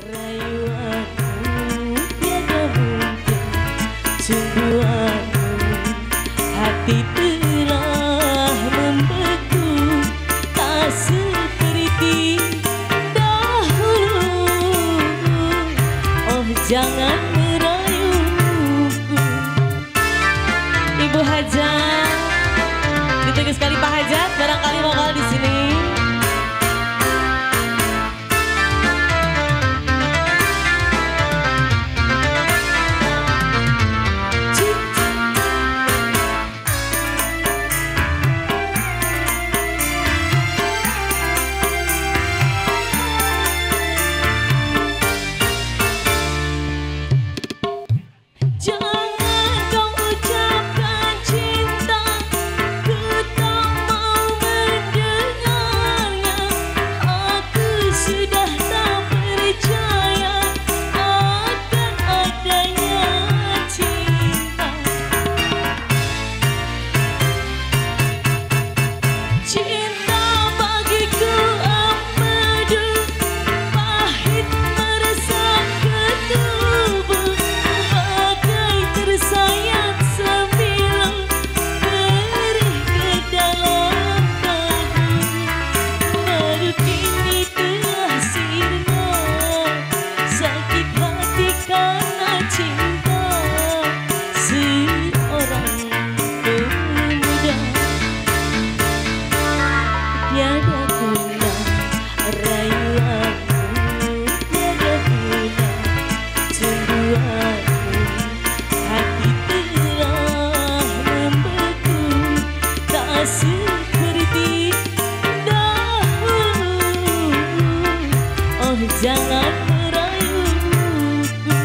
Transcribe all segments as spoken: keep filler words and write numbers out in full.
Rayu aku tiada mungkin, sungguh aku hati telah membeku, tak seperti dahulu. Oh jangan merayuku. Ibu Hajat, ditunggu sekali Pak Hajat, barangkali vokal di sini. Jangan merayuku.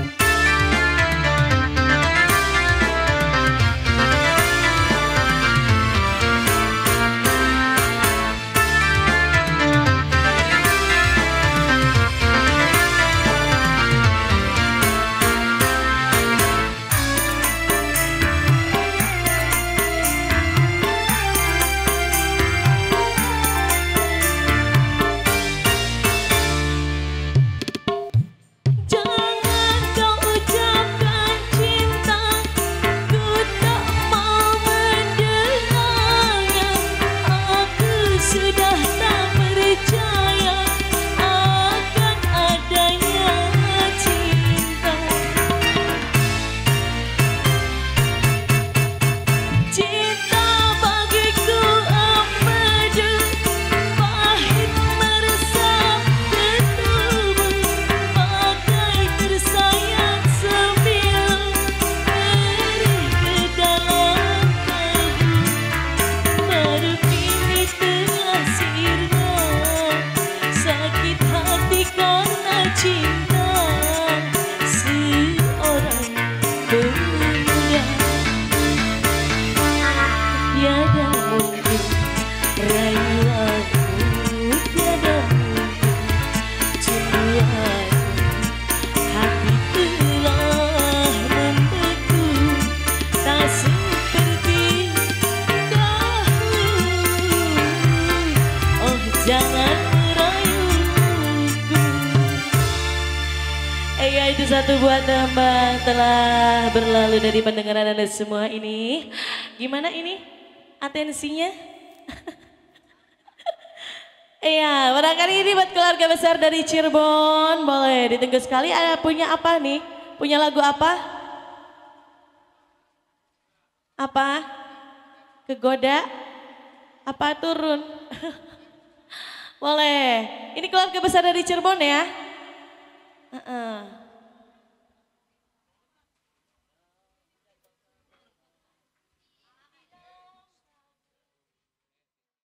Jangan merayuku. Iya, itu satu buat Mbak telah berlalu dari pendengaran Anda semua ini. Gimana ini atensinya? Iya, barangkali ini buat keluarga besar dari Cirebon. Boleh ditunggu sekali. Ada punya apa nih? Punya lagu apa? Apa? Kegoda? Apa turun? Boleh. Ini keluarga besar dari Cirebon ya? Uh-uh.